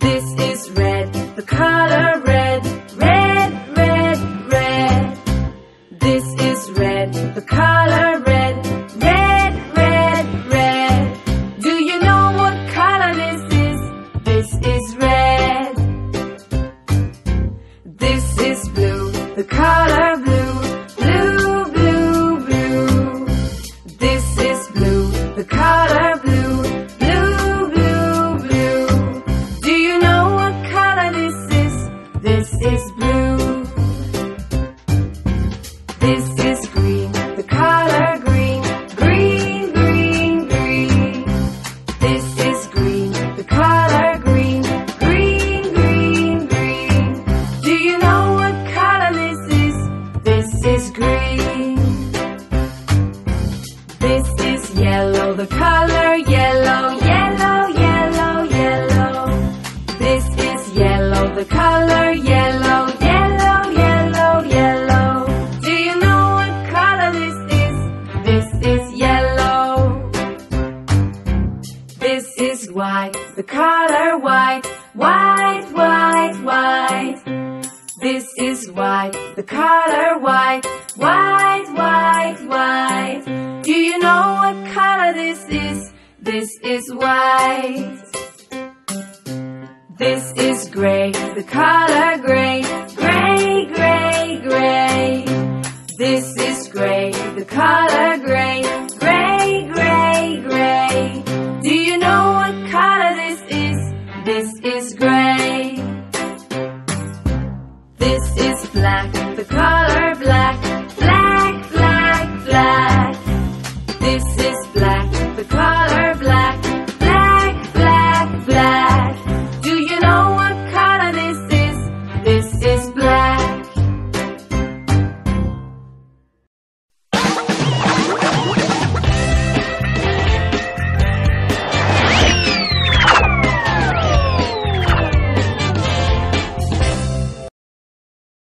This is red, the color red. Red, red, red. This is red, the color red. Red, red, red. Do you know what color this is? This is red. This is blue, the color blue. Blue, blue, blue. This is blue, the color blue. Blue, blue, blue. Do you know what color this is? This is blue. This is green, the color green. Green, green, green. This is green, the color green. Green, green, green. Do you know what color this is? This is green. This is yellow, the color yellow. Yellow, yellow, yellow. This is yellow, the color yellow. Yellow, yellow, yellow. Do you know what color this is? This is yellow. This is white, the color white. White, white, white. This is white, the color white. White, white, white. Do you know what color this is? This is white. This is gray, the color gray. Gray, gray, gray. This is gray, the color gray.